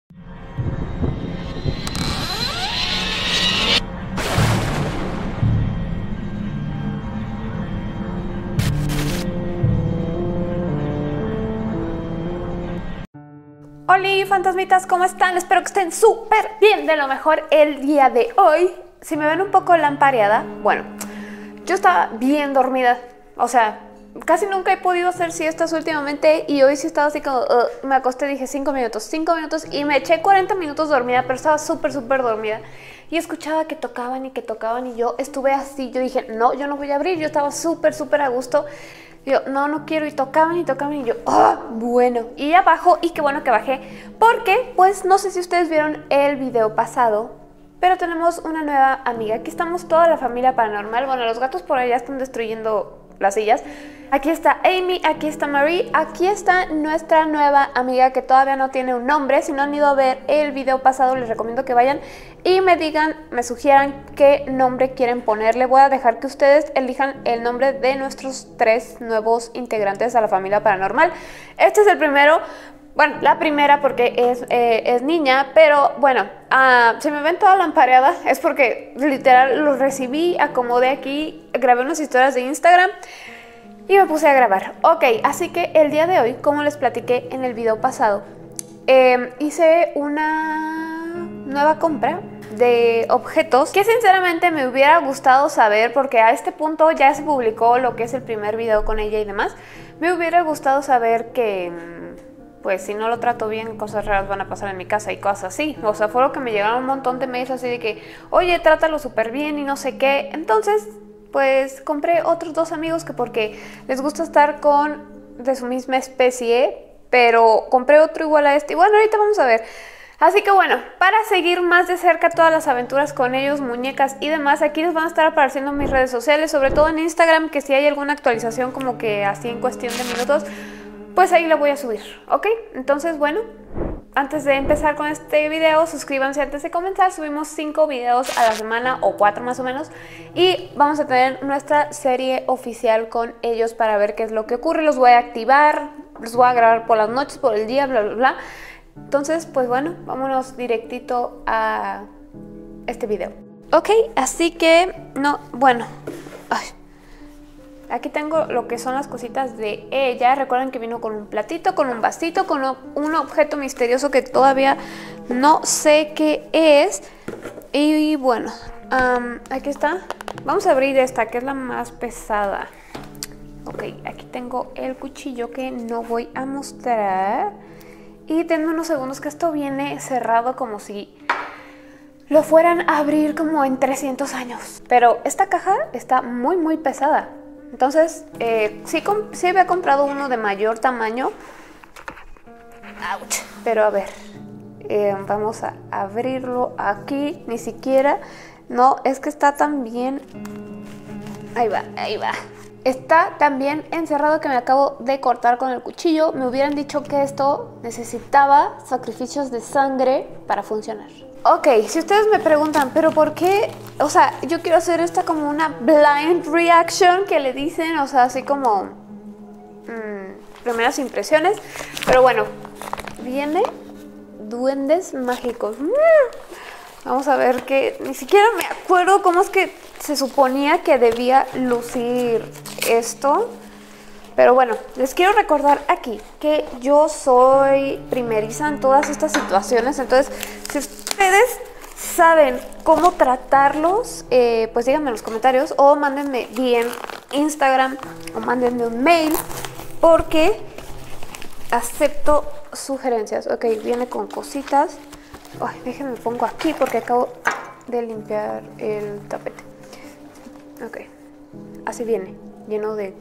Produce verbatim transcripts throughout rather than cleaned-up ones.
Hola fantasmitas, ¿cómo están? Espero que estén súper bien, de lo mejor el día de hoy. Si me ven un poco lampareada, bueno, yo estaba bien dormida, o sea, casi nunca he podido hacer siestas últimamente y hoy sí estaba así como, uh, me acosté, dije cinco minutos, cinco minutos y me eché cuarenta minutos dormida, pero estaba súper, súper dormida y escuchaba que tocaban y que tocaban y yo estuve así, yo dije, no, yo no voy a abrir, yo estaba súper, súper a gusto. Yo, no, no quiero, y tocaban y tocaban y yo, oh, bueno, y ya bajo, y qué bueno que bajé, porque, pues, no sé si ustedes vieron el video pasado, pero tenemos una nueva amiga. Aquí estamos toda la familia paranormal. Bueno, los gatos por allá están destruyendo las sillas. Aquí está Amy, aquí está Marie, aquí está nuestra nueva amiga que todavía no tiene un nombre. Si no han ido a ver el video pasado, les recomiendo que vayan y me digan, me sugieran qué nombre quieren ponerle. Voy a dejar que ustedes elijan el nombre de nuestros tres nuevos integrantes a la familia paranormal. Este es el primero. Bueno, la primera porque es, eh, es niña, pero bueno, uh, si me ven toda lampareada es porque literal los recibí, acomodé aquí, grabé unas historias de Instagram y me puse a grabar. Ok, así que el día de hoy, como les platiqué en el video pasado, eh, hice una nueva compra de objetos que sinceramente me hubiera gustado saber, porque a este punto ya se publicó lo que es el primer video con ella y demás. Me hubiera gustado saber que, pues si no lo trato bien, cosas raras van a pasar en mi casa y cosas así. O sea, fue lo que me llegaron un montón de mails así de que, oye, trátalo súper bien y no sé qué. Entonces, pues compré otros dos amigos que porque les gusta estar con de su misma especie, pero compré otro igual a este. Y bueno, ahorita vamos a ver. Así que bueno, para seguir más de cerca todas las aventuras con ellos, muñecas y demás, aquí les van a estar apareciendo mis redes sociales, sobre todo en Instagram, que si hay alguna actualización como que así en cuestión de minutos, pues ahí la voy a subir, ¿ok? Entonces, bueno, antes de empezar con este video, suscríbanse antes de comenzar. Subimos cinco videos a la semana, o cuatro más o menos, y vamos a tener nuestra serie oficial con ellos para ver qué es lo que ocurre. Los voy a activar, los voy a grabar por las noches, por el día, bla, bla, bla. Entonces, pues bueno, vámonos directito a este video. Ok, así que, no, bueno, ay. Aquí tengo lo que son las cositas de ella. Recuerden que vino con un platito, con un vasito, con un objeto misterioso que todavía no sé qué es. Y bueno, um, aquí está. Vamos a abrir esta, que es la más pesada. Ok, aquí tengo el cuchillo que no voy a mostrar. Y tengo unos segundos que esto viene cerrado como si lo fueran a abrir como en trescientos años. Pero esta caja está muy, muy pesada. Entonces, eh, sí, sí había comprado uno de mayor tamaño. Ouch. Pero a ver, eh, vamos a abrirlo aquí. Ni siquiera, no, es que está tan bien. Ahí va, ahí va. Está tan bien encerrado que me acabo de cortar con el cuchillo. Me hubieran dicho que esto necesitaba sacrificios de sangre para funcionar. Ok, si ustedes me preguntan, ¿pero por qué? O sea, yo quiero hacer esta como una blind reaction que le dicen, o sea, así como mmm, primeras impresiones. Pero bueno, viene duendes mágicos. Mm. Vamos a ver que ni siquiera me acuerdo cómo es que se suponía que debía lucir esto. Pero bueno, les quiero recordar aquí que yo soy primeriza en todas estas situaciones. Entonces, si ustedes saben cómo tratarlos, eh, pues díganme en los comentarios o mándenme bien Instagram o mándenme un mail, porque acepto sugerencias. Ok, viene con cositas. Ay, déjenme pongo aquí porque acabo de limpiar el tapete. Ok, así viene, lleno de...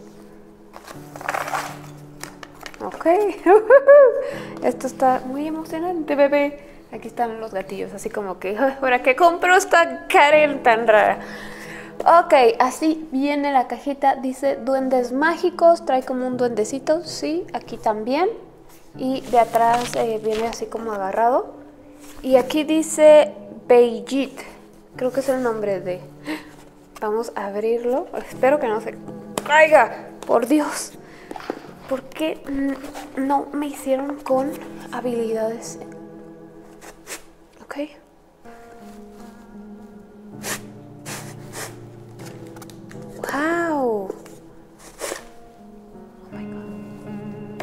Ok, esto está muy emocionante, bebé. Aquí están los gatillos, así como que, ¿para qué compro esta Karen tan rara? Ok, así viene la cajita, dice duendes mágicos, trae como un duendecito, sí, aquí también. Y de atrás eh, viene así como agarrado. Y aquí dice Beijit, creo que es el nombre de... Vamos a abrirlo, espero que no se caiga, por Dios. ¿Por qué no me hicieron con habilidades Ok. Wow. Oh my God.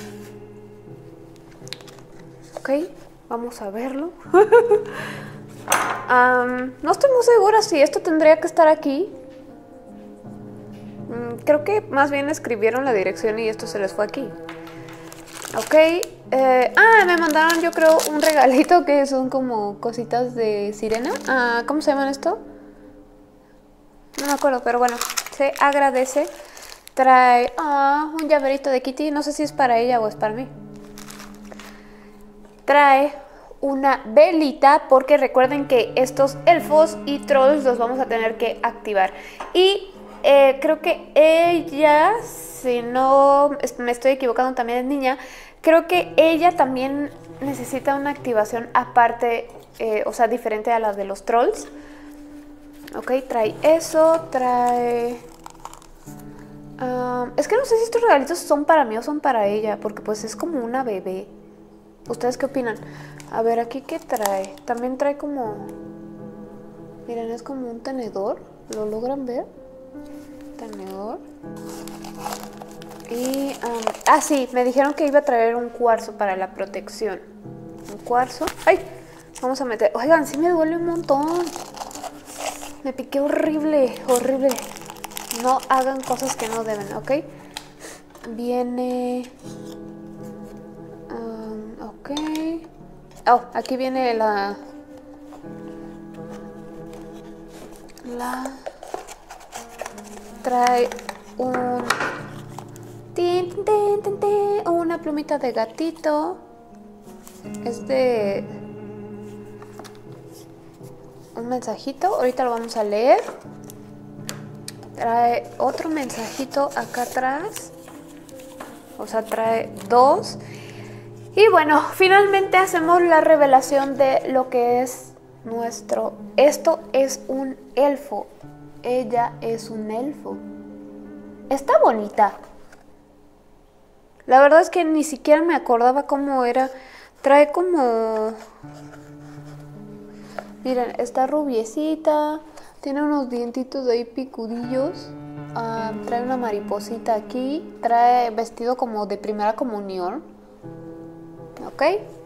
Ok, vamos a verlo. um, no estoy muy segura si esto tendría que estar aquí. Mm, creo que más bien escribieron la dirección y esto se les fue aquí. Ok. Eh, ah, me mandaron yo creo un regalito que son como cositas de sirena. Ah, ¿cómo se llaman esto? No me acuerdo, pero bueno, se agradece. Trae ah, un llaverito de Kitty. No sé si es para ella o es para mí. Trae una velita porque recuerden que estos elfos y trolls los vamos a tener que activar. Y eh, creo que ella, si no me estoy equivocando, también es niña. Creo que ella también necesita una activación aparte, eh, o sea, diferente a la de los trolls. Ok, trae eso, trae... Um, es que no sé si estos regalitos son para mí o son para ella, porque pues es como una bebé. ¿Ustedes qué opinan? A ver, aquí qué trae. También trae como... Miren, es como un tenedor. ¿Lo logran ver? Tenedor. Y... Um, ah, sí, me dijeron que iba a traer un cuarzo para la protección. Un cuarzo. ¡Ay! Vamos a meter... Oigan, sí me duele un montón. Me piqué horrible, horrible. No hagan cosas que no deben, ¿ok? Viene... Um, ok. Oh, aquí viene la... La... Trae un... Tin, tin, tin, tin, una plumita de gatito. Es de... un mensajito, ahorita lo vamos a leer. Trae otro mensajito acá atrás. O sea, trae dos. Y bueno, finalmente hacemos la revelación de lo que es nuestro... Esto es un elfo. Ella es un elfo. Está bonita. La verdad es que ni siquiera me acordaba cómo era. Trae como... Miren, está rubiecita. Tiene unos dientitos de ahí picudillos. Uh, trae una mariposita aquí. Trae vestido como de primera comunión. Ok.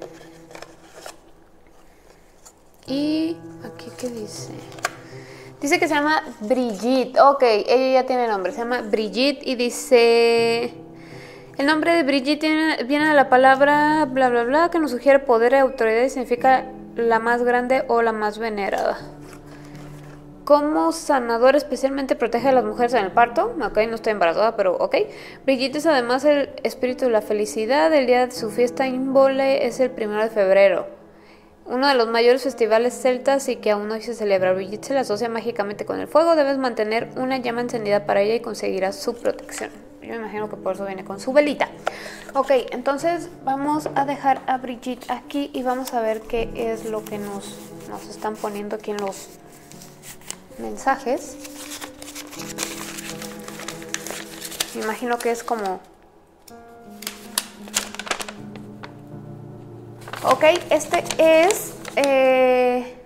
Y aquí, ¿qué dice? Dice que se llama Brigitte. Ok, ella ya tiene nombre. Se llama Brigitte y dice... El nombre de Brigitte tiene, viene de la palabra bla bla bla, que nos sugiere poder y autoridad y significa la más grande o la más venerada. Como sanador especialmente protege a las mujeres en el parto. Ok, no estoy embarazada, pero ok. Brigitte es además el espíritu de la felicidad. El día de su fiesta Invole es el primero de febrero. Uno de los mayores festivales celtas y que aún hoy se celebra. Brigitte se la asocia mágicamente con el fuego. Debes mantener una llama encendida para ella y conseguirás su protección. Yo me imagino que por eso viene con su velita. Ok, entonces vamos a dejar a Brigitte aquí y vamos a ver qué es lo que nos, nos están poniendo aquí en los mensajes. Me imagino que es como... Ok, este es... Eh...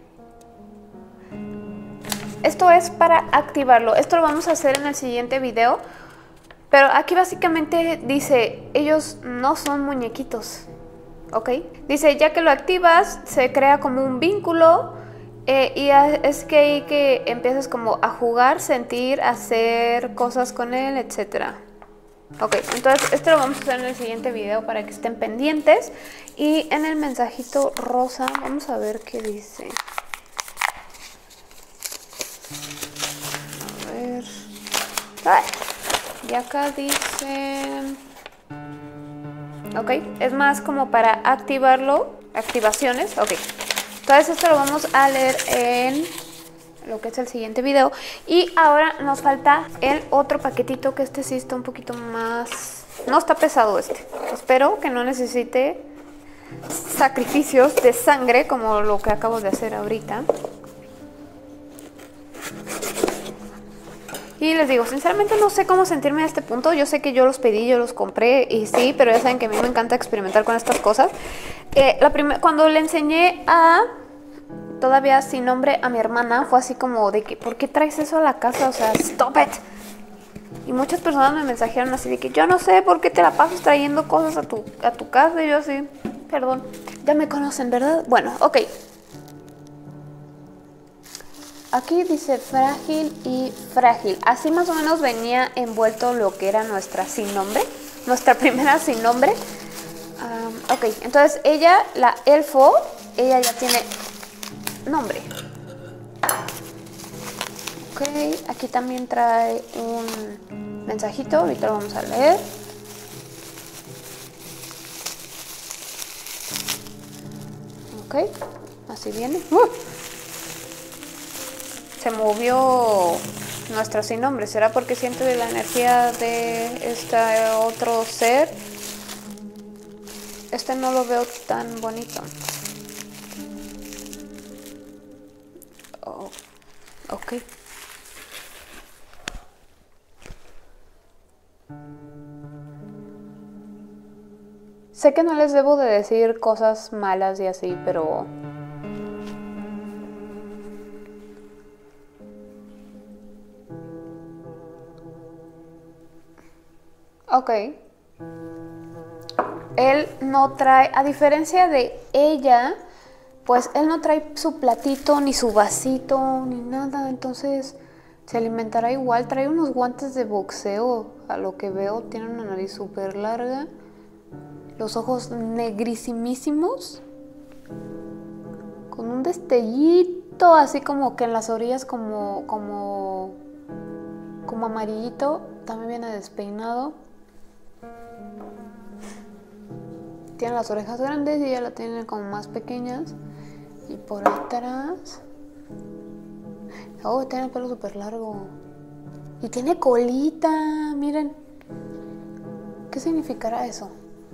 Esto es para activarlo. Esto lo vamos a hacer en el siguiente video. Pero aquí básicamente dice, ellos no son muñequitos, ¿ok? Dice, ya que lo activas, se crea como un vínculo eh, y es que ahí que empiezas como a jugar, sentir, hacer cosas con él, etcétera. Ok, entonces esto lo vamos a hacer en el siguiente video para que estén pendientes. Y en el mensajito rosa, vamos a ver qué dice. A ver... ¡Ay! Y acá dice... Ok, es más como para activarlo. Activaciones, ok. Entonces esto lo vamos a leer en lo que es el siguiente video. Y ahora nos falta el otro paquetito, que este sí está un poquito más... No está pesado este. Espero que no necesite sacrificios de sangre como lo que acabo de hacer ahorita. Y les digo, sinceramente no sé cómo sentirme a este punto. Yo sé que yo los pedí, yo los compré y sí, pero ya saben que a mí me encanta experimentar con estas cosas. Eh, la cuando le enseñé a todavía sin nombre a mi hermana, fue así como de que, ¿por qué traes eso a la casa? O sea, stop it. Y muchas personas me mensajearon así de que yo no sé por qué te la pasas trayendo cosas a tu, a tu casa. Y yo así, perdón, ya me conocen, ¿verdad? Bueno, ok. Aquí dice frágil y frágil. Así más o menos venía envuelto lo que era nuestra sin nombre. Nuestra primera sin nombre. Um, ok, entonces ella, la elfo, ella ya tiene nombre. Ok, aquí también trae un mensajito, ahorita lo vamos a leer. Ok, así viene. ¡Uh! Se movió nuestro sin nombre. ¿Será porque siente la energía de este otro ser? Este no lo veo tan bonito. Oh, ok. Sé que no les debo de decir cosas malas y así, pero... Ok. Él no trae, a diferencia de ella, pues él no trae su platito, ni su vasito, ni nada. Entonces se alimentará igual. Trae unos guantes de boxeo, a lo que veo. Tiene una nariz súper larga. Los ojos negrisimísimos. Con un destellito así como que en las orillas como, como, como amarillito. También viene despeinado. Tiene las orejas grandes y ella la tiene como más pequeñas. Y por atrás... Oh, tiene el pelo súper largo. Y tiene colita, miren. ¿Qué significará eso?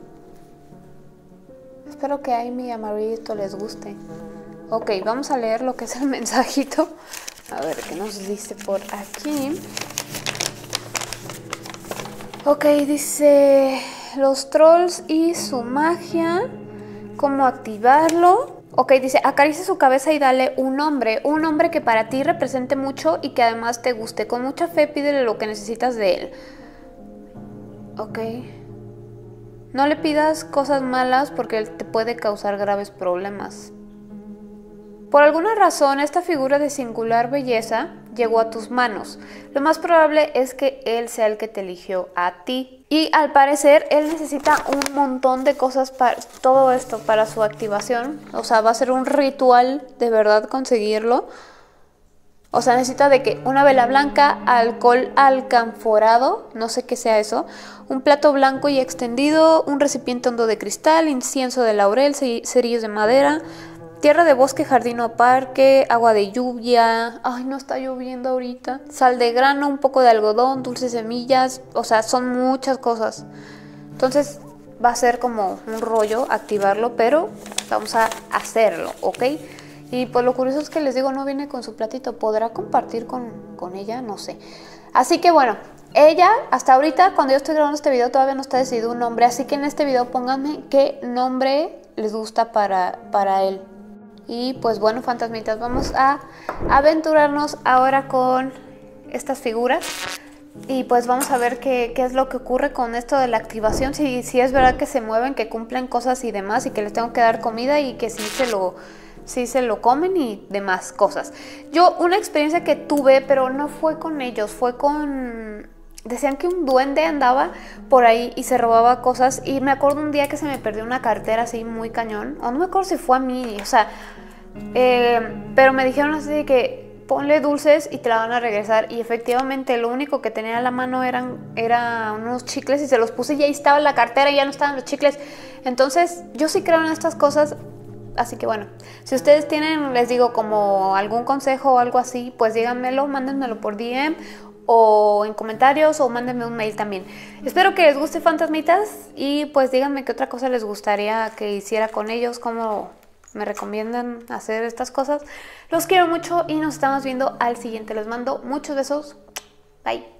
Espero que a Amy y a Marito les guste. Ok, vamos a leer lo que es el mensajito. A ver qué nos dice por aquí. Ok, dice... Los trolls y su magia. ¿Cómo activarlo? Ok, dice, acaricia su cabeza y dale un nombre. Un nombre que para ti represente mucho y que además te guste. Con mucha fe pídele lo que necesitas de él. Ok. No le pidas cosas malas porque él te puede causar graves problemas. Por alguna razón, esta figura de singular belleza llegó a tus manos. Lo más probable es que él sea el que te eligió a ti. Y al parecer, él necesita un montón de cosas para todo esto, para su activación. O sea, va a ser un ritual de verdad conseguirlo. O sea, necesita de que una vela blanca, alcohol alcanforado, no sé qué sea eso, un plato blanco y extendido, un recipiente hondo de cristal, incienso de laurel, cerillos de madera, tierra de bosque, jardín o parque, agua de lluvia, ay, no está lloviendo ahorita, sal de grano, un poco de algodón, dulces semillas, o sea, son muchas cosas. Entonces va a ser como un rollo activarlo, pero vamos a hacerlo, ¿ok? Y pues lo curioso es que les digo, no viene con su platito. ¿Podrá compartir con, con ella? No sé. Así que bueno, ella hasta ahorita, cuando yo estoy grabando este video, todavía no está decidido un nombre. Así que en este video pónganme qué nombre les gusta para, para él. Y pues bueno, fantasmitas, vamos a aventurarnos ahora con estas figuras. Y pues vamos a ver qué, qué es lo que ocurre con esto de la activación. Si, si es verdad que se mueven, que cumplen cosas y demás, y que les tengo que dar comida y que sí se lo... sí se lo comen y demás cosas. Yo una experiencia que tuve, pero no fue con ellos, fue con... Decían que un duende andaba por ahí y se robaba cosas. Y me acuerdo un día que se me perdió una cartera así muy cañón. O no me acuerdo si fue a mí, o sea... Eh, pero me dijeron así de que ponle dulces y te la van a regresar. Y efectivamente lo único que tenía a la mano eran, eran unos chicles y se los puse y ahí estaba la cartera y ya no estaban los chicles. Entonces yo sí creo en estas cosas. Así que bueno, si ustedes tienen, les digo, como algún consejo o algo así, pues díganmelo, mándenmelo por D M o en comentarios o mándenme un mail también. Espero que les guste, fantasmitas, y pues díganme qué otra cosa les gustaría que hiciera con ellos, cómo me recomiendan hacer estas cosas. Los quiero mucho y nos estamos viendo al siguiente. Les mando muchos besos. Bye.